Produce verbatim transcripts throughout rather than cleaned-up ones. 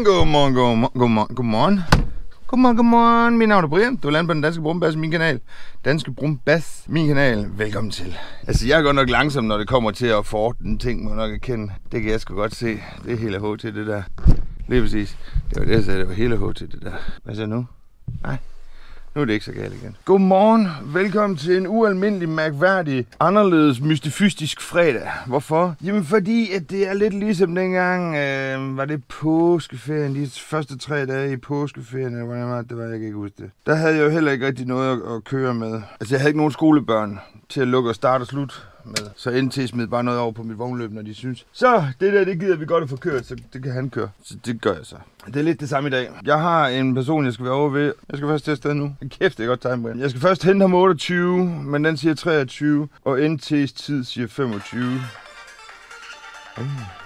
Godmorgen, godmorgen, godmorgen, godmorgen. Godmorgen, godmorgen. Mit navn er Brian. Du er landet på den Danske Brumbass, min kanal. Danske Brumbass, min kanal. Velkommen til. Altså, jeg er godt nok langsom, når det kommer til at forordne ting, må jeg nok erkende. Det kan jeg sgu godt se. Det er hele H til det der. Lige præcis. Det var det, jeg sagde. Det var hele H til det der. Hvad så nu? Nej. Nu er det ikke så galt igen. Godmorgen. Velkommen til en ualmindelig, mærkværdig, anderledes, mystifystisk fredag. Hvorfor? Jamen fordi, at det er lidt ligesom dengang, øh, var det påskeferien, de første tre dage i påskeferien, eller hvordan var det, det var, jeg kan ikke huske det. Der havde jeg jo heller ikke rigtig noget at, at køre med. Altså jeg havde ikke nogen skolebørn til at lukke og starte og slutte med. Så N T smed bare noget over på mit vognløb, når de synes. Så det der, det gider vi godt at få kørt, så det kan han køre. Så det gør jeg så. Det er lidt det samme i dag. Jeg har en person, jeg skal være over ved. Jeg skal først til afsted nu. Kæft, det er godt time, Brian. Jeg skal først hente ham otteogtyve, men den siger treogtyve, og N T's tid siger femogtyve. Uh.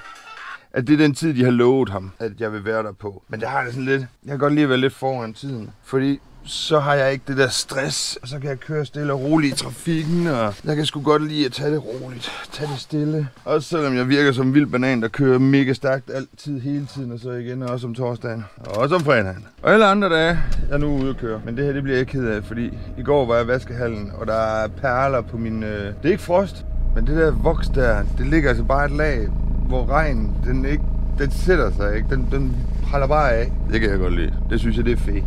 At det er den tid, de har lovet ham, at jeg vil være der på. Men det har jeg sådan lidt. Jeg kan godt lide at være lidt foran tiden, fordi så har jeg ikke det der stress, og så kan jeg køre stille og roligt i trafikken, og jeg kan sgu godt lide at tage det roligt, tage det stille. Også selvom jeg virker som en vild banan, der kører mega stærkt altid, hele tiden, og så igen, og også om torsdagen, og også om fredagen. Og alle andre dage, jeg er nu ude at køre, men det her, det bliver jeg ikke ked af, fordi i går var jeg i vaskehallen, og der er perler på min, øh... det er ikke frost, men det der voks der, det ligger altså bare et lag, hvor regnen, den ikke, den sætter sig ikke, den, den praller bare af. Det kan jeg godt lide, det synes jeg, det er fedt.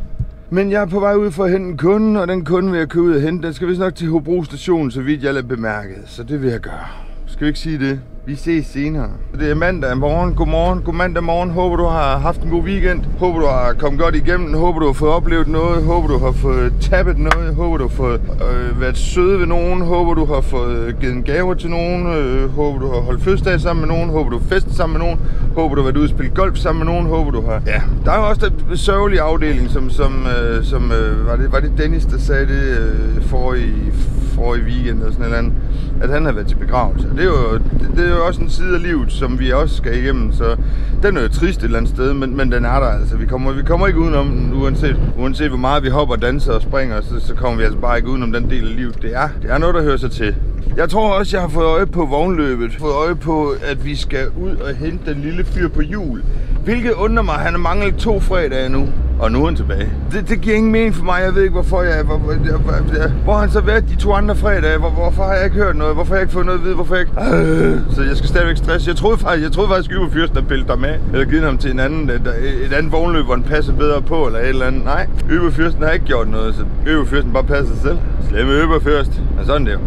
Men jeg er på vej ud for at hente en kunde, og den kunde vil jeg køre ud og hente. Den skal vist nok til Hobro station, så vidt jeg lader bemærket. Så det vil jeg gøre. Skal vi ikke sige det? Vi ses senere. Det er mandag morgen. Godmorgen. God mandag morgen. Håber du har haft en god weekend. Håber du har kommet godt igennem. Håber du har fået oplevet noget. Håber du har fået tappet noget. Håber du har fået øh, været søde ved nogen. Håber du har fået givet en gaver til nogen. Øh, håber du har holdt fødselsdag sammen med nogen. Håber du har festet sammen med nogen. Håber du har været ude og spille golf sammen med nogen. Håber du har... Ja, der er jo også den sørgelige afdeling, som, som, øh, som øh, var, det, var det Dennis, der sagde det øh, forrige, forrige weekend eller sådan noget andet, at han har været til begravelse. Det er jo, det, det er jo også en side af livet, som vi også skal igennem, så den er jo trist et eller andet sted, men, men den er der altså. Vi kommer, vi kommer ikke udenom den, uanset, uanset hvor meget vi hopper, danser og springer, så, så kommer vi altså bare ikke udenom den del af livet. Det er, det er noget, der hører sig til. Jeg tror også, jeg har fået øje på vognløbet. Fået øje på, at vi skal ud og hente den lille fyr på hjul. Hvilket undrer mig, han har manglet to fredage nu. Og nu er han tilbage. Det, det giver ingen mening for mig. Jeg ved ikke, hvorfor jeg... Hvor, hvor, hvor har han så været de to andre fredage? Hvor, hvorfor har jeg ikke hørt noget? Hvorfor har jeg ikke fået noget at vide? Hvorfor jeg ikke... Øh, så jeg skal stadigvæk stresse. Jeg troede faktisk, jeg troede faktisk at Yberfyrsten havde pillet ham af. Eller givet ham til en anden, et, et andet vognløb, hvor han passer bedre på. Eller et eller andet. Nej, Yberfyrsten har ikke gjort noget. Så Yberfyrsten bare passer sig selv. Slemme Yberfyrst. Og sådan der.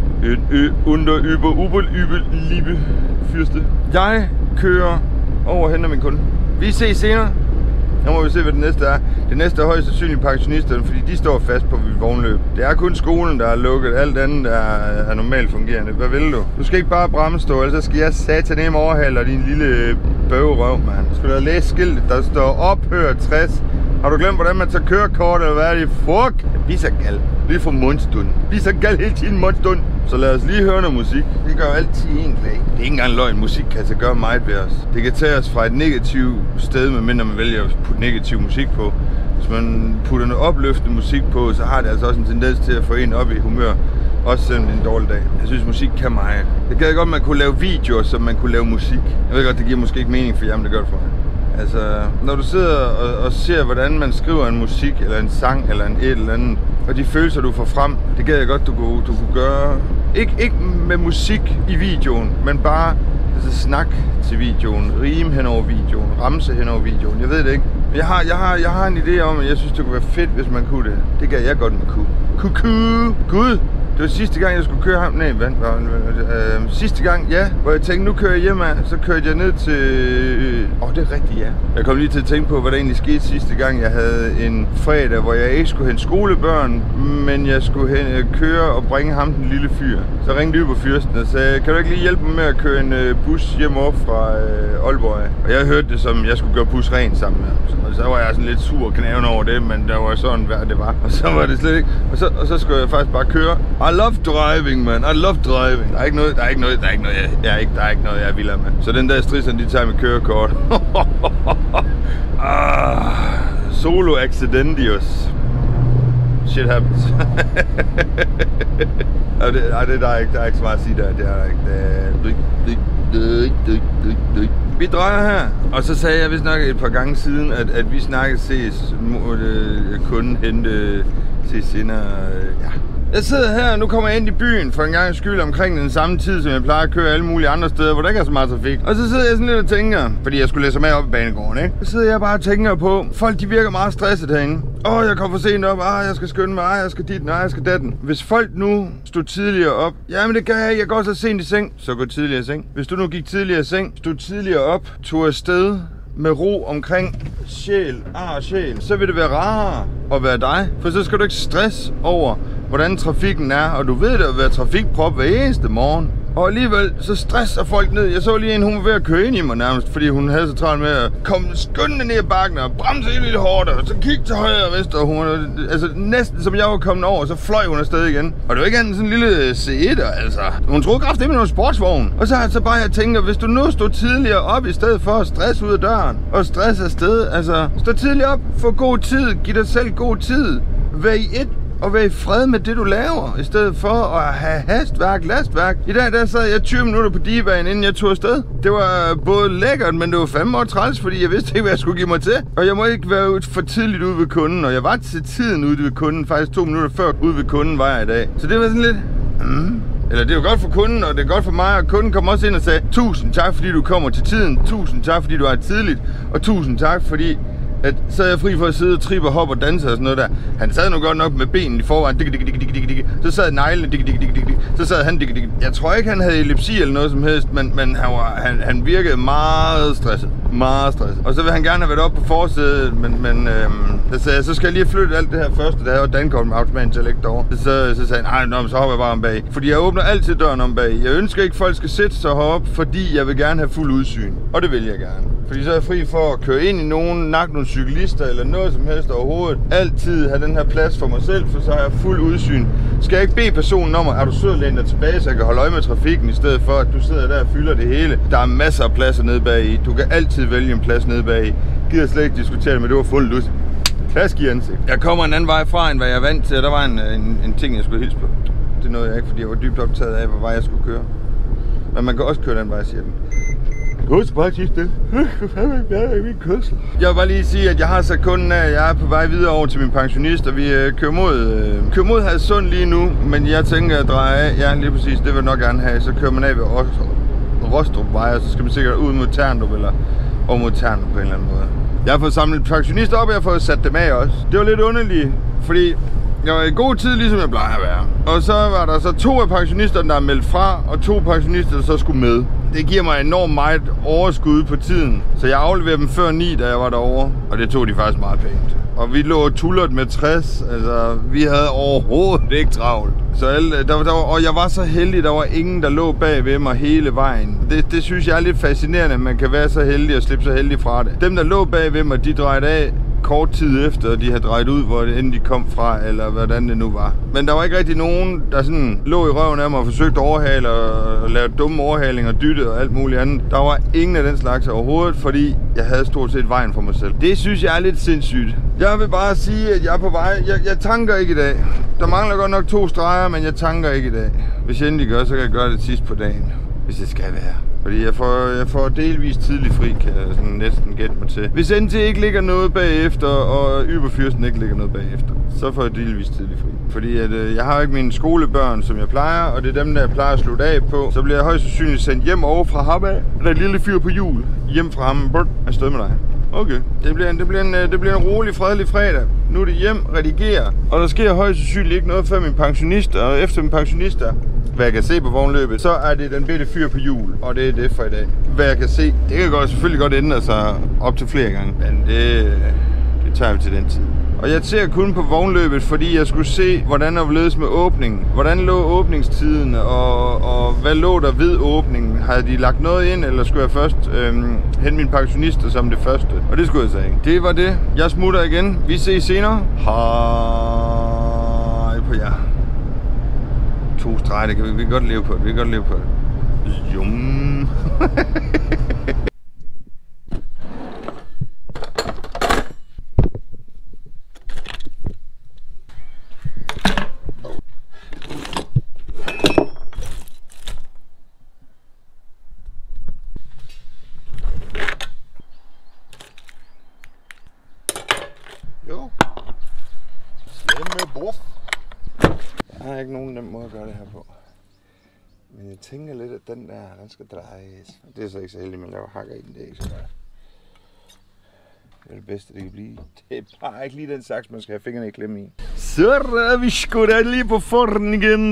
Under Yber, Uber, Yber, Liebe, Fyrste. Jeg kører over og henter min kunde. Vi ses senere. Nu må vi se, hvad det næste er. Det næste er højst sandsynligt pensionisterne, fordi de står fast på mit vognløb. Det er kun skolen, der er lukket. Alt andet er, er normalt fungerende. Hvad vil du? Du skal ikke bare bremsestå, ellers så skal jeg satanem overhale din lille bøgerøv, mand. Skal du læse skiltet, der står ophør tres. Har du glemt, hvordan man tager kørekort, eller hvad er det? Fuck! Vi så gal. Lige for mundstund. Vi så gal hele tiden mundstund. Så lad os lige høre noget musik. Det gør altid egentlig. Det er ikke engang løgn. Musik kan så gøre meget ved os. Det kan tage os fra et negativt sted, medmindre man vælger at putte negativ musik på. Hvis man putter noget opløftende musik på, så har det altså også en tendens til at få en op i humør. Også selvom det er en dårlig dag. Jeg synes, musik kan meget. Jeg gad godt, at man kunne lave videoer, som man kunne lave musik. Jeg ved godt, det giver måske ikke mening for jer, men det gør det for mig. Altså, når du sidder og, og ser, hvordan man skriver en musik, eller en sang, eller en et eller andet, og de følelser, du får frem, det gad jeg godt, du kunne, du kunne gøre. Ikke, ikke med musik i videoen, men bare altså, snak til videoen, rime hen over videoen, ramse hen over videoen. Jeg ved det ikke. Jeg har, jeg har, jeg har en idé om, at jeg synes, det kunne være fedt, hvis man kunne det. Det gad jeg godt, man kunne. Kuku! Gud! Det var sidste gang, jeg skulle køre ham. Nej, vent, øh, sidste gang, ja, hvor jeg tænkte, nu kører jeg hjem af. Så kørte jeg ned til... Åh, oh, det er rigtigt, ja. Jeg kom lige til at tænke på, hvad der egentlig skete sidste gang. Jeg havde en fredag, hvor jeg ikke skulle hente skolebørn, men jeg skulle hen, køre og bringe ham den lille fyr. Så ringte Yberfyrsten og sagde, kan du ikke lige hjælpe mig med at køre en bus hjem op fra øh, Aalborg? Og jeg hørte det som, jeg skulle gøre bus rent sammen med ham. Og så var jeg sådan lidt sur og knæven over det, men der var sådan, hvad det var. Og så var det slet ikke. Og så, og så skulle jeg faktisk bare køre. I love driving, man. I love driving. Der er ikke noget, der er ikke noget, der er ikke noget, jeg, jeg er ikke, der er ikke noget, jeg er vild med. Så den der stridsen, de tager med kørekort. ah, solo accidentius. Shit happens. Ej, det, ej, det der er ikke, der er ikke så meget at sige der. Det er der ikke. Det er... Vi drejer her. Og så sagde jeg vist nok et par gange siden, at, at vi snakkede ses, måtte kunden hente til senere. Ja. Jeg sidder her, og nu kommer jeg ind i byen for en gang skyld omkring den samme tid, som jeg plejer at køre alle mulige andre steder, hvor der ikke er så meget trafik. Og så sidder jeg sådan lidt og tænker, fordi jeg skulle læse med op i banegården, ikke? Så sidder jeg bare og tænker på, folk de virker meget stresset herinde. Åh, jeg kommer for sent op, ah, jeg skal skynde mig, ah, jeg skal dit, nej, jeg skal datten. Hvis folk nu stod tidligere op, jamen det gør jeg, jeg går så sent i seng, så gå tidligere i seng. Hvis du nu gik tidligere i seng, stod tidligere op, tog afsted med ro omkring sjæl, ar og sjæl, så vil det være rarere at være dig. For så skal du ikke stress over, hvordan trafikken er, og du ved, der vil være trafikprop hver eneste morgen. Og alligevel, så stresser folk ned. Jeg så lige en, hun var ved at køre ind i mig nærmest, fordi hun havde så travlt med at komme skyndende ned ad bakken og bremse helt vildt hårdt, og så kigge til højre og venstre, og hun var, altså næsten som jeg var kommet over, så fløj hun afsted igen. Og det var ikke andet sådan en lille C et'er, altså. Hun troede kraftigt, det med noget sportsvogn. Og så har jeg så bare, jeg tænker, hvis du nu stod tidligere op, i stedet for at stresse ud af døren, og stresse afsted, altså, stå tidligere op, få god tid, giv dig selv god tid, vær i et, og være i fred med det, du laver, i stedet for at have hastværk, lastværk. I dag der sad jeg tyve minutter på divaen, inden jeg tog afsted. Det var både lækkert, men det var fandme også træls, fordi jeg vidste ikke, hvad jeg skulle give mig til. Og jeg må ikke være for tidligt ude ved kunden, og jeg var til tiden ude ved kunden, faktisk to minutter før ude ved kunden var jeg i dag. Så det var sådan lidt... Mm. Eller det er jo godt for kunden, og det er godt for mig, og kunden kom også ind og sagde, tusind tak, fordi du kommer til tiden, tusind tak, fordi du er tidligt, og tusind tak, fordi... at så er jeg fri for at sidde og trippe og hoppe og danse og sådan noget der. Han sad nu godt nok med benene i forvejen, dik, dik, dik, dik, dik, dik. Så sad neglene, dik, dik, dik, dik, dik. Så sad han, dik, dik. Jeg tror ikke, han havde epilepsi eller noget som helst, men, men han, var, han, han virkede meget stresset. Meget stresset. Og så vil han gerne have været oppe på forsædet, men, men øhm, så sagde jeg, så skal jeg lige flytte alt det her første, der havde dankort med automatintellekt derovre. Så, så, så sagde han, nej, så hopper jeg bare om bag. Fordi jeg åbner altid døren om bag. Jeg ønsker ikke, at folk skal sætte sig heroppe, fordi jeg vil gerne have fuld udsyn. Og det vil jeg gerne. Fordi så er jeg fri for at køre ind i nogen, nakke nogle cyklister eller noget som helst overhovedet. Altid have den her plads for mig selv, for så har jeg fuld udsyn. Skal jeg ikke bede personen om, at er du sød at læne dig tilbage, så jeg kan holde øje med trafikken, i stedet for at du sidder der og fylder det hele. Der er masser af pladser nede bag i. Du kan altid vælge en plads nede bag i. Gider slet ikke diskutere det, men det var fuldt ud. Klask i ansigt. Jeg kommer en anden vej fra, end hvad jeg er vant til. Der var en, en, en ting, jeg skulle hilse på. Det nåede jeg ikke, fordi jeg var dybt optaget af, hvor vej jeg skulle køre. Men man kan også køre den vej, siger den. Husk bare at det. Jeg vil bare lige sige, at jeg har sat kunden af, jeg er på vej videre over til min pensionist, og vi øh, kører mod, øh, kører mod Hadsund lige nu, men jeg tænker at dreje af, ja lige præcis, det vil jeg nok gerne have, så kører man af ved Rostrupvej, og så skal man sikkert ud mod Terndrup, eller over mod Terndrup på en eller anden måde. Jeg har fået samlet pensionister op, og jeg har fået sat dem af også. Det var lidt underligt, fordi jeg var i god tid, ligesom jeg plejer at være. Og så var der så to af pensionisterne, der er meldt fra, og to pensionister, der så skulle med. Det giver mig enormt meget overskud på tiden, så jeg afleverede dem før ni, da jeg var derovre. Og det tog de faktisk meget pænt. Og vi lå tullert med tres, altså vi havde overhovedet ikke travlt. Så alle, der, der var, og jeg var så heldig, der var ingen, der lå bag ved mig hele vejen. Det, det synes jeg er lidt fascinerende, at man kan være så heldig og slippe så heldig fra det. Dem, der lå bag ved mig, de drejede af kort tid efter, og de havde drejet ud, hvor det end de kom fra, eller hvordan det nu var. Men der var ikke rigtig nogen, der sådan lå i røven af mig og forsøgte at overhale og lave dumme overhalinger og dytte og alt muligt andet. Der var ingen af den slags overhovedet, fordi jeg havde stort set vejen for mig selv. Det synes jeg er lidt sindssygt. Jeg vil bare sige, at jeg er på vej. Jeg, jeg tanker ikke i dag. Der mangler godt nok to streger, men jeg tanker ikke i dag. Hvis jeg endelig gør, så kan jeg gøre det sidst på dagen. Hvis det skal være. Fordi jeg får, jeg får delvis tidlig fri, kan jeg sådan næsten gætte mig til. Hvis N T ikke ligger noget bagefter, og Überfürsten ikke ligger noget bagefter, så får jeg delvis tidlig fri. Fordi at, øh, jeg har ikke mine skolebørn, som jeg plejer, og det er dem, der jeg plejer at slutte af på. Så bliver jeg højst sandsynligt sendt hjem over fra ham af. Der er et lille fyr på hjul. Hjem fra ham. Brrr, afsted med dig. Okay. Det bliver, en, det, bliver en, det bliver en rolig, fredelig fredag. Nu er det hjem, redigere. Og der sker højst sandsynligt ikke noget før min pensionist, og efter min pensionist er, hvad jeg kan se på vognløbet, så er det den bitte fyr på hjul, og det er det for i dag. Hvad jeg kan se, det kan godt, selvfølgelig godt ændre sig op til flere gange, men det, det tager vi til den tid. Og jeg ser kun på vognløbet, fordi jeg skulle se, hvordan der ledes med åbningen. Hvordan lå åbningstiden, og, og hvad lå der ved åbningen? Havde de lagt noget ind, eller skulle jeg først øhm, hente mine pensionister som det første? Og det skulle jeg så ikke. Det var det. Jeg smutter igen. Vi ses senere. Hej på jer. To streger, det kan vi, vi kan godt leve på det. Vi kan godt leve på det. Jum. har ikke nogen nem måde at gøre det her på. Men jeg tænker lidt, at den der, den skal drejes. Det er så ikke så heldigt, men laver hakker i den, det er ikke så godt. Det er det bedste, det kan blive. Det er bare ikke lige den saks, man skal have fingrene i klemme i. Så er vi sgu da lige på forten igen.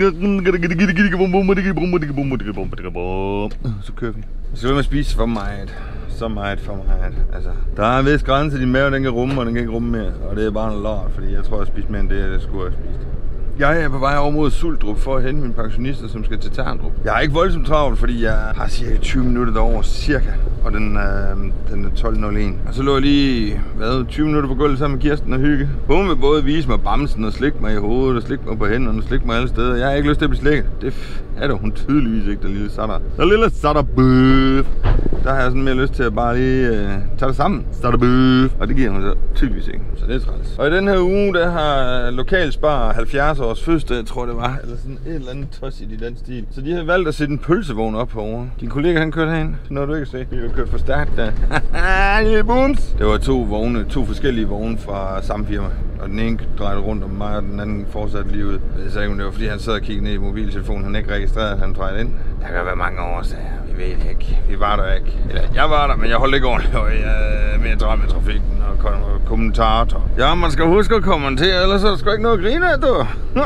Så kører vi. Så vil man spise for meget. Så meget for meget. Altså, der er en vis grænse, din mave den kan rumme, og den kan ikke rumme mere. Og det er bare en lort, fordi jeg tror, jeg har spist mere end det, jeg skulle have spist. Jeg er på vej over mod Suldrup for at hente mine pensionister, som skal til Terndrup. Jeg er ikke voldsomt travlt, fordi jeg har cirka tyve minutter derovre, cirka. Og den, øh, den er tolv nul en. Og så lå jeg lige, hvad, tyve minutter på gulvet sammen med Kirsten og hygge. Hun vil både vise mig bamsen og slikke mig i hovedet, og slikke mig på hænderne og slikke mig alle steder. Jeg har ikke lyst til at blive slikket. Det er da hun tydeligvis ikke, der lille satter. Der lille satter bøf. Der har jeg sådan mere lyst til at bare lige øh, tage det sammen. Satter bøf. Og det giver hun så tydeligvis ikke. Så det er træls. Og i den her uge, der har Lokalspar halvfjerds års fødselsdag, tror jeg det var. Eller sådan et eller andet tos i den stil. Så de har valgt at sætte en pølsevogn op herovre. Din kollega han kørte herind. Så nåede du ikke at se. Vi har kørt for stærkt der. Lille bums. Det var to vogne, to forskellige vogne fra samme firma. Og den ene drejede rundt om mig, og den anden fortsatte lige ud. Jeg sagde ikke, om det var fordi han sad og kiggede ned i mobiltelefonen. Han ikke registrerede, at han drejede ind. Der kan være mange årsager. Vi ved det ikke. Vi var der ikke. Eller jeg var der, men jeg holdt ikke ordentligt øje med at dreje med trafikken og kommentarer. Ja, man skal huske at kommentere, ellers er der sgu ikke noget at grine af, du.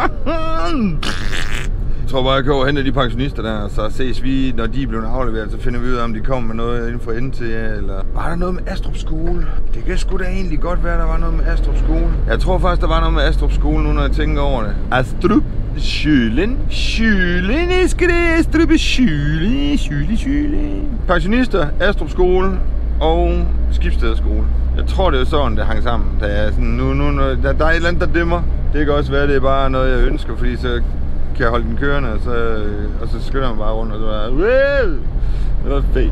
Jeg tror bare, jeg køber hen af de pensionister der, og så ses vi, når de er blevet afleveret, så finder vi ud af, om de kommer med noget inden for enden til, eller... Var der noget med Astrup Skole? Det kan sgu da egentlig godt være, der var noget med Astrup Skole. Jeg tror faktisk, der var noget med Astrup Skole nu, når jeg tænker over det. Astrup Skylen. Skylen, skal det Astrup Skylen. Skylen, Skylen. Pensionister, Astrup Skole og Skibsted Skole. Jeg tror, det er sådan, det hang sammen. Der er, sådan, nu, nu, der, der er et eller andet, der dæmmer. Det kan også være, det er bare noget, jeg ønsker, fordi så kan jeg holde den kørende, og så, og så skynder man bare rundt, og så bare... Wow! Det var fedt.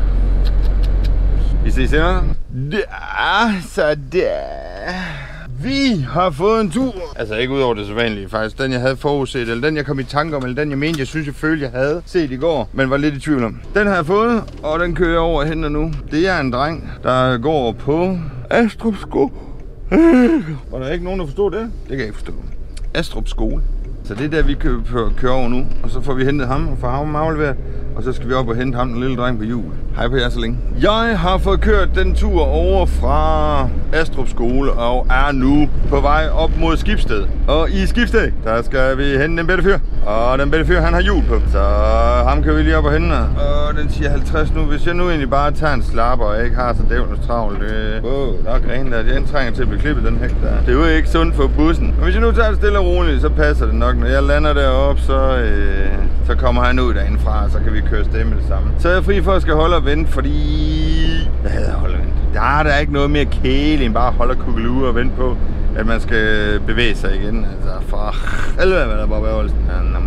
Vi ses senere. Ja, så der. Vi har fået en tur. Altså ikke ud over det så vanlige, faktisk. Den jeg havde forudset, eller den jeg kom i tanke om, eller den jeg mente, jeg synes, jeg følte, jeg havde set i går, men var lidt i tvivl om. Den har jeg fået, og den kører over og henter nu. Det er en dreng, der går på Astrup Skole. Og der er ikke nogen, der forstår det? Det kan jeg ikke forstå. Astrup Skole. Så det er der, vi kører, kører over nu, og så får vi hentet ham og får ham afleveret, og så skal vi op og hente ham, den lille dreng på hjul. Hej på jer så længe. Jeg har fået kørt den tur over fra Astrup Skole og er nu på vej op mod Skibsted. Og i Skibsted, der skal vi hente den bedre fyr, og den bedre fyr, han har hjul på. Så ham kører vi lige op og hente, og den siger halvtreds nu. Hvis jeg nu egentlig bare tager en slapper og ikke har så dævnens travlt, det... Wow, der er grene der, den trænger til at blive klippet, den hæk der. Det er jo ikke sundt for bussen. Og hvis jeg nu tager det stille og roligt, så passer det nok. Når jeg lander deroppe, så, øh, så kommer han ud derindefra, så kan vi køre stemme det sammen. Så er jeg fri for at skal holde og vente, fordi... Jeg hader at holde og vente. Der er der ikke noget mere kæle end bare at holde og kugelue og vente på, at man skal bevæge sig igen. Altså for... Helvede, hvad der bare beholdelsen.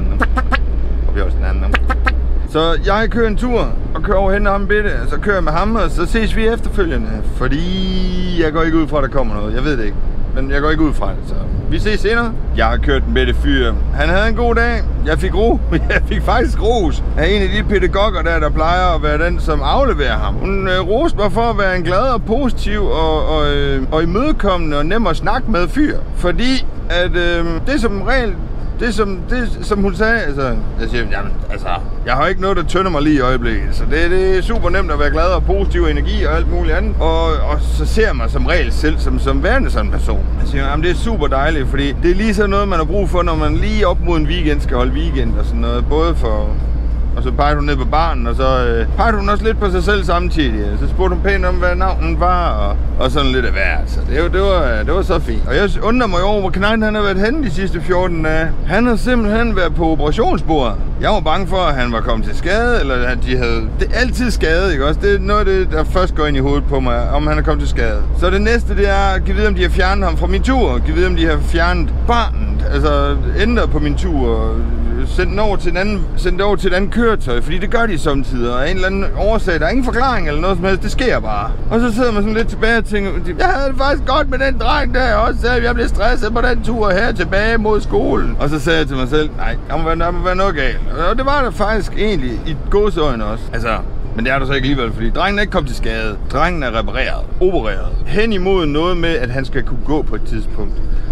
Så jeg kører en tur og kører over hen og ham bitte, så kører jeg med ham, og så ses vi efterfølgende. Fordi jeg går ikke ud fra, at der kommer noget. Jeg ved det ikke. Men jeg går ikke ud fra det, så vi ses senere. Jeg har kørt den bedre fyr. Han havde en god dag. Jeg fik ro. Jeg fik faktisk ros af en af de pædagoger der, der plejer at være den, som afleverer ham. Hun øh, roste mig for at være en glad og positiv og, og, øh, og imødekommende og nem at snakke med fyr. Fordi at øh, det som regel... Det som, det som hun sagde, altså, jeg siger, jamen, altså, jeg har ikke noget, der tønder mig lige i øjeblikket, så det, det er super nemt at være glad og positiv energi og alt muligt andet, og, og så ser jeg mig som regel selv som, som værende sådan en person. Jeg siger, jamen, det er super dejligt, fordi det er lige sådan noget, man har brug for, når man lige op mod en weekend skal holde weekend og sådan noget, både for... Og så pegede hun ned på baren, og så øh, pegede hun også lidt på sig selv samtidig. Så spurgte hun pænt om, hvad navnet var, og, og sådan lidt af hvert. Så det, det, var, det var så fint. Og jeg undrer mig over, hvor knejten han har været henne de sidste fjorten dage. Han har simpelthen været på operationsbordet. Jeg var bange for, at han var kommet til skade, eller at de havde... Det er altid skade, ikke også? Det er noget af det, der først går ind i hovedet på mig, om han er kommet til skade. Så det næste, det er at give vide, om de har fjernet ham fra min tur. Give vide, om de har fjernet barnet. Altså ændret på min tur. Sendt den over til en anden, sendt over til et andet køretøj, fordi det gør de samtidig, og en eller anden årsag, der er ingen forklaring eller noget som helst, det sker bare. Og så sidder man sådan lidt tilbage og tænker, jeg havde det faktisk godt med den dreng der, også sagde, jeg blev stresset på den tur her tilbage mod skolen. Og så sagde jeg til mig selv, nej, der må være, der må være noget galt. Og det var der faktisk egentlig i godsøjne også. Altså, men det er der så ikke alligevel, fordi drengen er ikke kommet til skade. Drengen er repareret, opereret, hen imod noget med, at han skal kunne gå på et tidspunkt.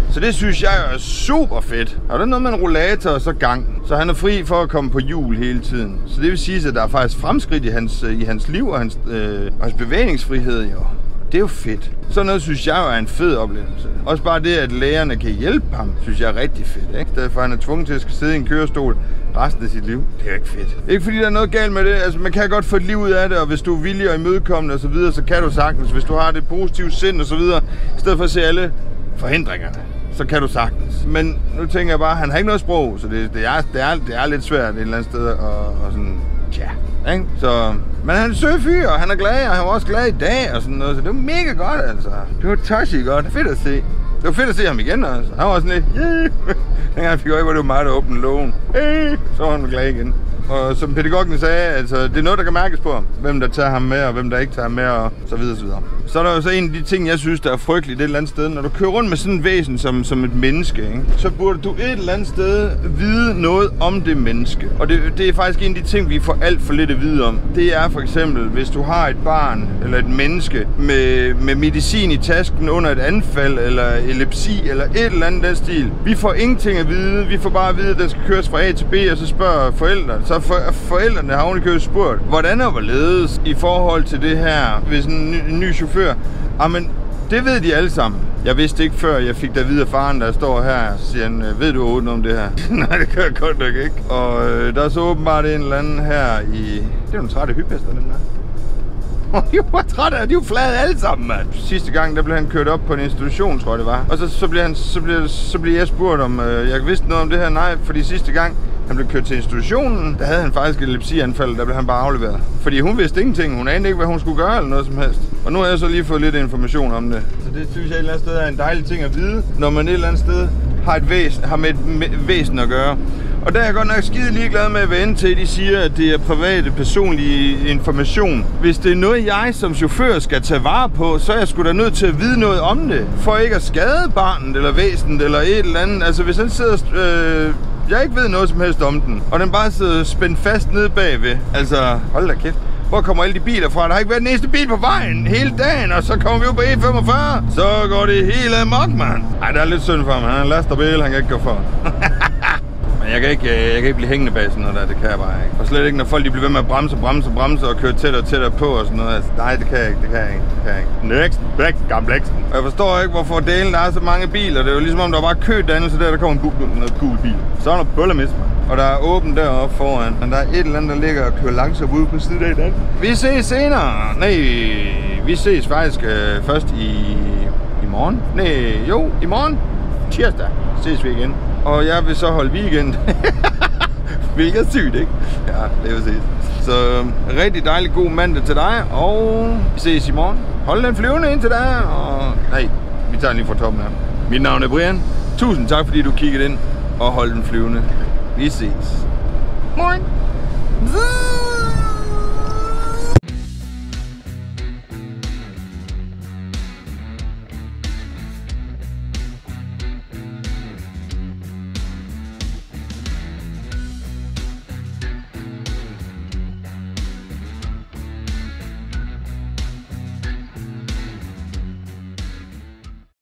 Så det synes jeg er super fedt. Og der er noget med en rollator og så gang. Så han er fri for at komme på hjul hele tiden. Så det vil sige, at der er faktisk fremskridt i hans, i hans liv og hans, øh, og hans bevægningsfrihed jo. Det er jo fedt. Sådan noget synes jeg jo er en fed oplevelse. Også bare det, at lægerne kan hjælpe ham, synes jeg er rigtig fedt. Ikke? Derfor han er tvunget til at skal sidde i en kørestol resten af sit liv. Det er jo ikke fedt. Ikke fordi der er noget galt med det. Altså man kan godt få et liv ud af det, og hvis du er villig og imødekommende og så videre, så kan du sagtens. Hvis du har det positive sind og så videre, i stedet for at se alle forhindringerne, så kan du sagtens. Men nu tænker jeg bare, at han har ikke noget sprog, så det, det, er, det, er, det er lidt svært et eller andet sted at og sådan, tja. Ikke? Så, men han er en sød fyr, og han er glad, og han var også glad i dag og sådan noget, så det var mega godt altså. Det var touchy godt. Fedt at se. Det var fedt at se ham igen altså. Han var sådan lidt, yeah. Dengang han fik øje, hvor det var mig, der åbnede lågen. Hey. Så var han glad igen. Og som pædagogen sagde, altså, det er noget, der kan mærkes på ham. Hvem der tager ham med, og hvem der ikke tager ham med, og så videre, så videre. Så er der jo så en af de ting, jeg synes, der er frygteligt et eller andet sted. Når du kører rundt med sådan et væsen som, som et menneske, ikke? Så burde du et eller andet sted vide noget om det menneske. Og det, det er faktisk en af de ting, vi får alt for lidt at vide om. Det er for eksempel, hvis du har et barn eller et menneske med, med medicin i tasken under et anfald, eller epilepsi, eller et eller andet den stil. Vi får ingenting at vide. Vi får bare at vide, at den skal køres fra A til B, og så spørger forældrene. Så for, forældrene har ovenikøbet spurgt, hvordan er hvorledes i forhold til det her, hvis en ny, en ny chauffør. Jamen, det ved de alle sammen. Jeg vidste ikke før, jeg fik da vide af faren, der står her, så siger han, ved du overhovedet om det her? Nej, det gør jeg godt nok ikke. Og øh, der er så åbenbart en eller anden her i... Det er jo en trætte hyppester, den der. De var trætte af, de var flade alle sammen, mand. Sidste gang, der blev han kørt op på en institution, tror jeg det var. Og så, så, blev, han, så, blev, så blev jeg spurgt om, øh, jeg vidste noget om det her. Nej, fordi sidste gang, han blev kørt til institutionen, der havde han faktisk et epilepsianfald, der blev han bare afleveret. Fordi hun vidste ingenting, hun anede ikke, hvad hun skulle gøre eller noget som helst. Og nu har jeg så lige fået lidt information om det. Så det synes jeg et eller andet sted er en dejlig ting at vide, når man et eller andet sted har, et væsen, har med et væsen at gøre. Og der er jeg godt nok skide ligeglad med at vende til, de siger, at det er private, personlige information. Hvis det er noget, jeg som chauffør skal tage vare på, så er jeg sgu da nødt til at vide noget om det. For ikke at skade barnet eller væsenet eller et eller andet. Altså hvis han sidder... Øh, jeg ikke ved noget som helst om den, og den bare sidder spændt fast nede bagved. Altså, hold da kæft. Hvor kommer alle de biler fra? Der har ikke været den eneste bil på vejen hele dagen, og så kommer vi jo på E femogfyrre. Så går det hele amok, mand. Ej, der er lidt synd for ham. Han er en lasterbil, han kan ikke gå for. Men jeg kan, ikke, jeg kan ikke blive hængende bag sådan noget der, det kan jeg bare ikke. Og slet ikke, når folk de bliver ved med at bremse, bremse, bremse og køre tættere og tættere på og sådan noget. Altså, nej, det kan jeg ikke, det kan jeg ikke, det kan jeg ikke. Next, next, gamle next. Og jeg forstår ikke, hvorfor delen der er så mange biler. Det er jo ligesom om, der var kødannelse der, der kommer en bu- noget cool bil. Så er der bøllemist, og der er åbent deroppe foran. Men der er et eller andet, der ligger og kører langsomt ude på siden af den. Vi ses senere. Nej, vi ses faktisk øh, først i, i morgen. Nej, jo, i morgen. Tirsdag ses vi igen. Og jeg vil så holde weekend. Hvilket er sygt, ikke? Ja, det vil ses. Så rigtig dejlig god mandag til dig, og vi ses i morgen. Hold den flyvende ind til dig, og... Nej, vi tager den lige fra toppen her. Mit navn er Brian. Tusind tak, fordi du kiggede ind, og hold den flyvende. Vi ses. Morgen.